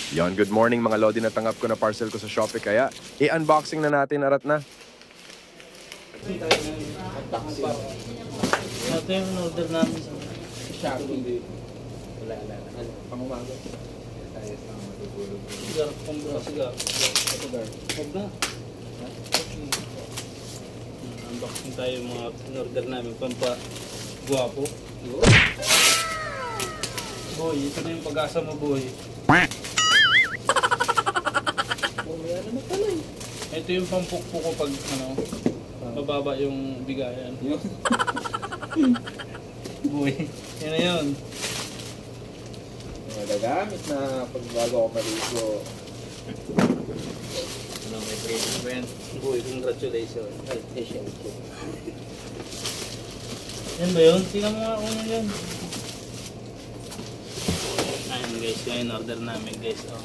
Yon, good morning mga Lodi, natanggap ko na parcel ko sa Shopee kaya i-unboxing na natin, arat na. Ito yung order namin sa Shopee. Wala. Pangumaga. Sigar, sigar. Huwag na. Unboxing tayo yung mga in-order namin pampa-guwapo. Boy, ito na yung pag-asa mo, boy. Ito yung pampukpuk ko pag mababa yung bigayan. Boy, yan na yun. Nagagamit na pagbago ako maligo. May training ba yan? Boy, congratulations. Ay, syempre. Yan ba yun? Tingnan mo nga kung ano yun. Ayun guys, yung order namin guys. Oh.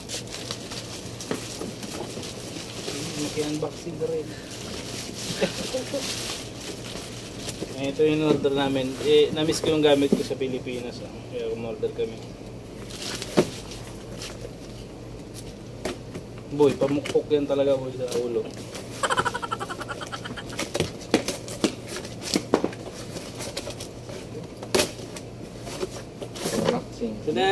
Unboxing na rin. Ito yung order namin. Na-miss ko yung gamit ko sa Pilipinas. Oh. Kaya umorder kami. Boy, pamukpok yan talaga boy sa ulo. Unboxing. Tada!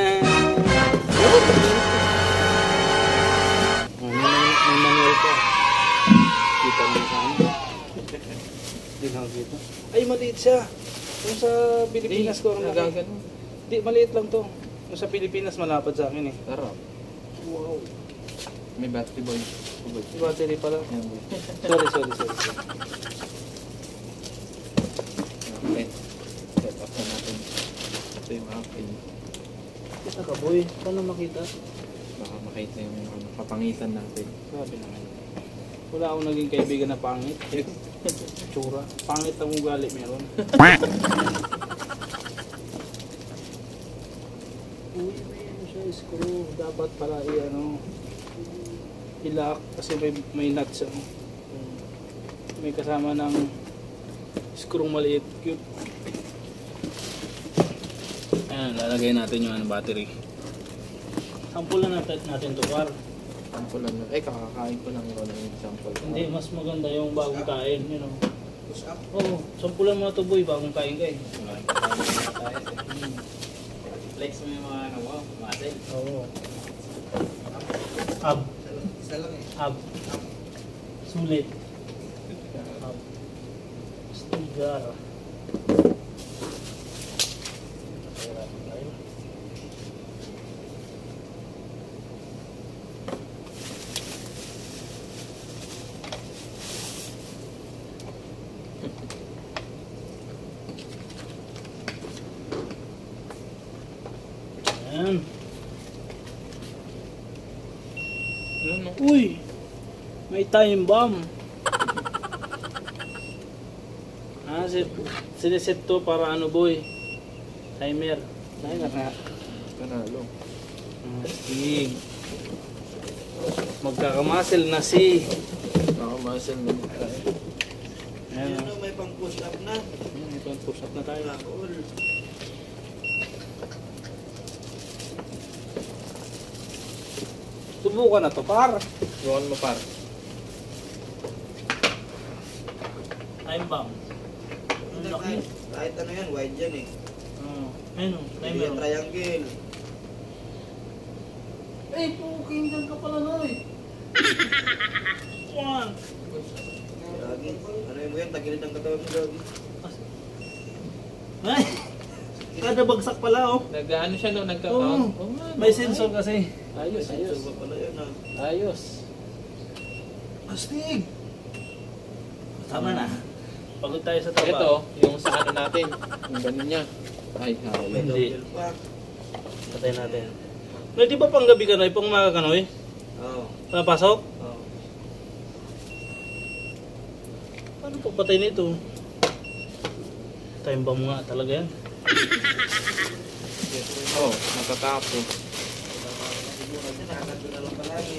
May manual pa. Kita mo saan? Hindi lang dito. Ay, maliit siya. Kung sa Pilipinas ko. Nagagano. Hindi, maliit lang to. Kung sa Pilipinas, malapad sa akin eh. Sarap. Wow. May battery boy. Yung battery pala. Yan boy. Sorry. Okay. Set up na natin. Ito yung akin. Kita ka boy. Paano makita? Baka makita yung kapangitan natin. Sabi naman. Wala akong naging kaibigan na pangit. Tsura. Pangit ang ugali meron. Uy, may siya screw. Dapat pala i-lock kasi may nuts ano. May kasama ng screw maliit. Cute. Ayan, lalagay natin yung battery. Sample na natin to par. Sample lang. Kakakain ko lang yun ng example. Hindi, mas maganda yung bagong kain, you know. Oo, sampulan mo na to boy, bagong kain ka eh. Flex mo yung mga muscle. Oo. Ab. Ab. Sulit. Ab. Stigar. Ayan. Ano? Uy! May time bomb. Siniset to para ano boy? Timer. Timer nga. Panalo. Astig. Magkakamuscle na si. Muscle na tayo. Ayan. May pang push up na. May pang push up na tayo. Subukan na to par. Subukan mo par. Time bomb. Kahit ano yan, wide yan eh. Ayun, Hindi yan triangle. Eh, puking dyan ka pala Noy. One. Gagi. Ano yun mo yan? Tagilid ang katawan mo, Gagi. Ay! Kada bagsak pala oh. Nag-ano siya no? Nagka-count? Oo. May sensor kasi. Ayos. Suba pala yan ah. Ayos. Astig! Tama na. Pagod tayo sa trabaho. Ito, yung sa ano natin. Yung ganun niya. Ay, hawal. Hindi. Double pa. Patay natin. Noy, di ba pang gabi ka Noy? Pang umaga ka Noy? Oo. Napasok? Oo. Paano pagpatay nito? Time bomb nga talaga yan. Oo, natatapos. Kasi nakakadyo na lang palagi.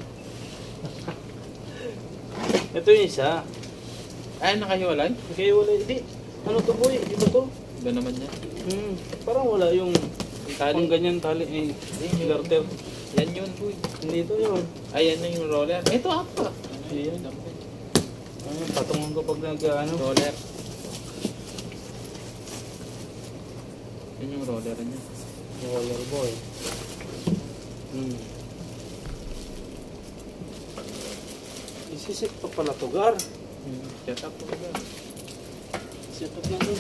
Ito yung isa. Ay, nakahiwalay? Okay, wala. Hindi. Ano to boy? Iba to? Iba naman niya. Parang wala yung Tali. pang ganyan tali. Eh, garter. Yan yun, boy. Dito yun. Ayan na yung roller. Ito, apa. Ayan. Ayun, patungan ko pag nag-ano. Roller. Yan yung roller niya. Roller boy. Isisit pa pala to, Gar. Shut up po ba? Set up na to.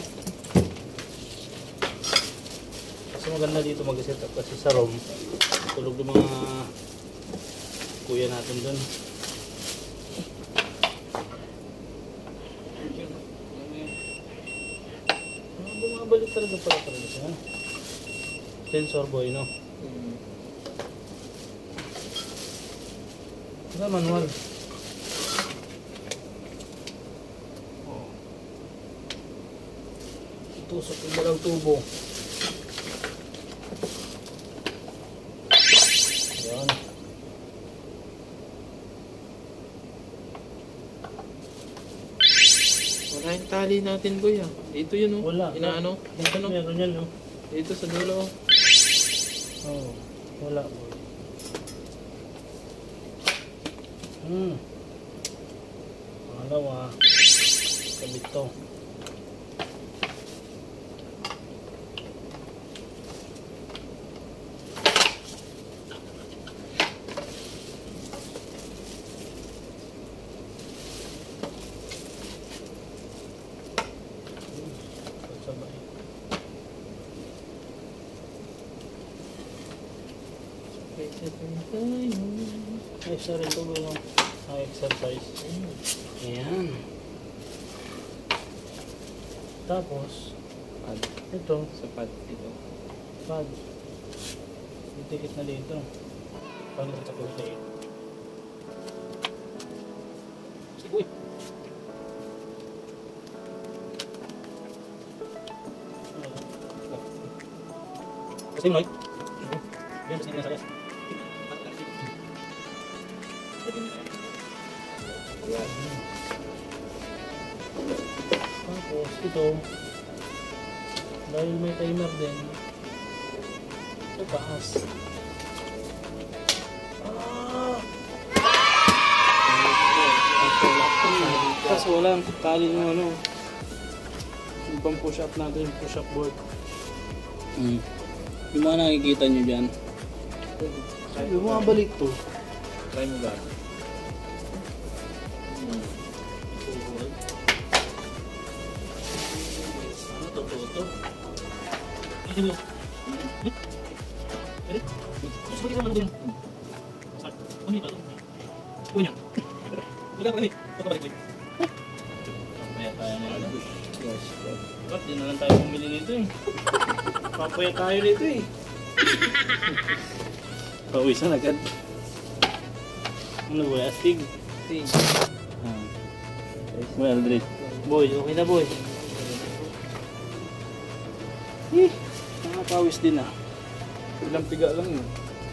Kasi maganda dito mag-set up kasi sa room. Tulog ng mga kuya natin dun. Bumabalik talaga pala siya. Sensor boy, no? Wala manual. Itusok yung dalang tubo. Ayan. Wala yung tali natin, boy. Ah. Dito yun, oh. Wala. Inaano? Dito, no? Meron yan, no? Dito sa dulo, oh. Oo. Wala boy. Pangalawa. Kabit to. Sabay. Ay, isa rin tulong ang exercise. Ayan. Tapos, Pad. ito, Sa pad dito. pad. Itikit na dito. Paano sa puti? Uy! Kasi Mike. Yan, kasi nasa gas. Tapos ito, dahil may timer din, sa taas. Kaso walang tali yung ano, yung pang push up natin, yung push up board. Yung mga nakikita nyo dyan, yung mga balik to. Try mo ba? Ano to, to? Hindi mo. Pwede? Gusto mo naman din. Ano ito? Uy niya. Wala pa kami. Ito pa balik. Papaya tayo na lang. Ba't di na lang tayo pumili nito eh. Papaya tayo nito eh. Pawisan agad. Ano ba? Astig? Ting. Well, Aldrich. Boy, okay na boy. Nakakawis din ah. Ilang piga lang yun.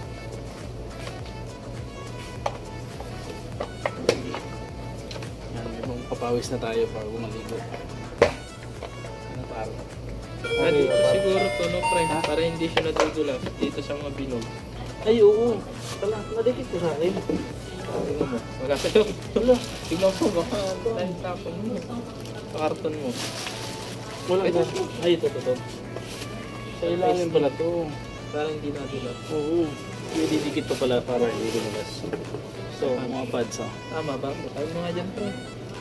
Yan, may papawis na tayo para maligo. Ano para? Ah, dito siguro to, no, pre? Para hindi siya natutulak. Dito sa mga bilog. Ay, oo. Tala, nadikit ko sa akin. Tingnan mo. Wala ka lang. Wala. Tingnan mo. Baka dahil tapon mo. Sa karton mo. Wala Ay, ba? Ay, ito. Sa ilalim pala to. Para hindi natulak. Oo. May didikit pa pala para hindi lumagas. So, mga pads ah. Tama ba? Ay mo nga dyan, pre.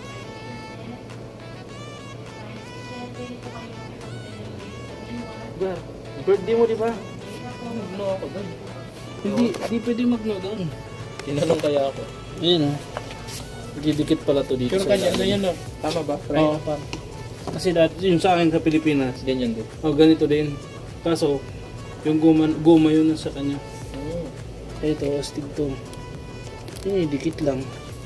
Gar, birthday mo di ba? Ano ako doon? Hindi pwede mag-no doon. Tinanong kaya ako. Ayun oh. Didikit pala to dito Sure sa kanya, ano ilalim. yan, no? Tama ba, pre? Oo, pa. Kasi dati yung sa akin sa Pilipinas, Ganyan din. ganito din. Kaso, yung goma yun sa kanya. Oo. Ito, astig to. Dikit lang.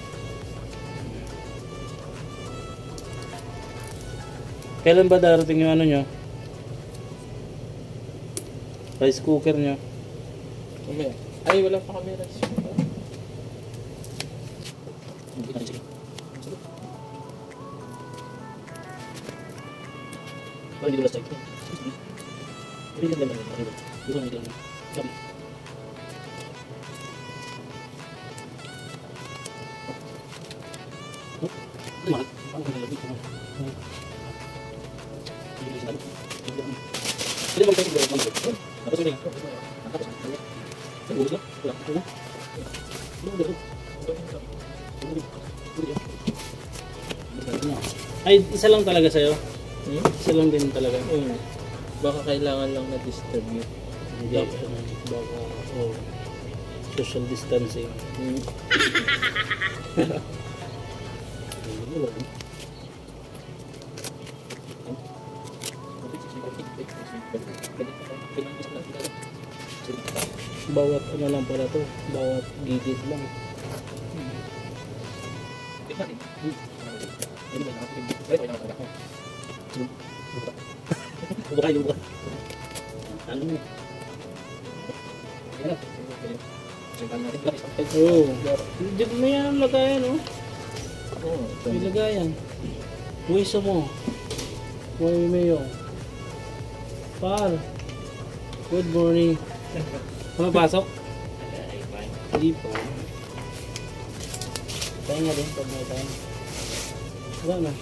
Kailan ba darating yung ano nyo? Rice cooker nyo? Umaya. Ay, wala pa kami rice. Hindi ko last time. Hindi ko lang. Ay, isa lang talaga sa'yo? Isa lang din talaga? Baka kailangan lang na distribute. Hindi, baka, social distancing. Bawat ano lang pala to, bawat gigit lang. Ano mo? Oo. Hindi mo yan lagayan, oh. May lagayan. Buwisa mo. Buhay mayo. Par. Good morning. Pumapasok? Hindi pa. Tayo nga din pag may tayo. Wala na.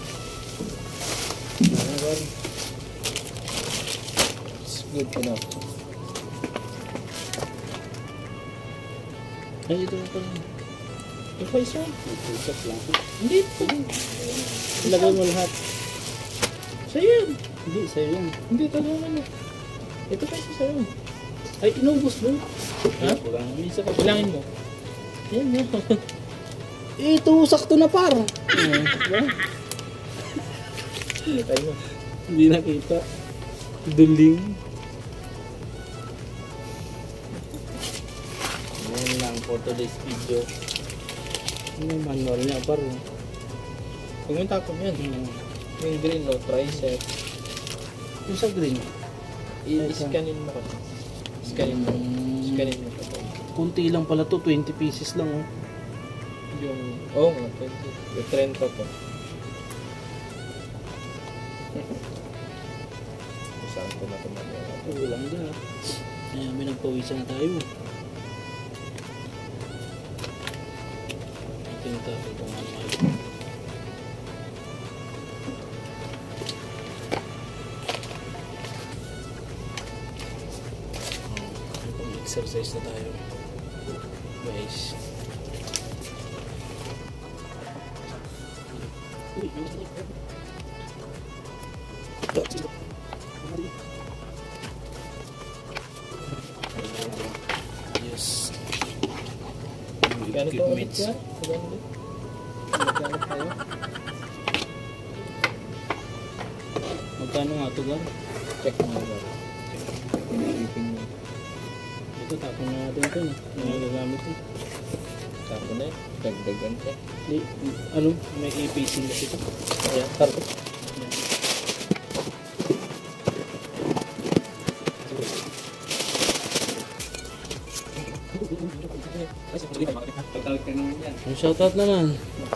It's good enough. Ay, ito pa rin. Ito pa isa. Tusap lang. Hindi po. Ilagay mo lahat. Sa'yo yan. Hindi, sa'yo yan. Hindi, talaga na. Ito pa isa sa'yo. Ay, inubos mo. Ha? Wala. May isa ka. Bilangin mo. Yan yan. Ito, sakto na par. Tayo mo. Hindi nakita. Duling. Yan lang for today's video. Ano yung manual niya par? Huwag mo tapon yan. Yung green no, tricep. Yung sa green. I-scanin mo kasi. Scanin mo. Scanin mo kasi. Kunti lang pala to, 20 pieces lang oh. Yung, oo nga, 20. Yung 30 to. Saan ko na ito mag-aral? Oo lang dyan ah. Ayan, may nagpawisan na tayo. Ito yung tapos kung ano ay. Exercise na tayo guys. Yes. Ganito ulit Equipments. yan? Ganito. Magkano tayo? Magkano nga ito gan? Check mo nga. Pipin mo. Ito tapon na natin ito eh. May gagamit eh. Tapos na eh. Dagdagan ka. Ano? May e-pacing kasi ito. Ayan, taro. Ang shoutout naman.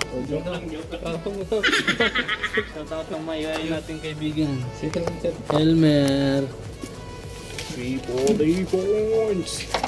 Shoutout Shoutout ng mayayain nating kaibigan. Si Elmer. Elmer. 3 points.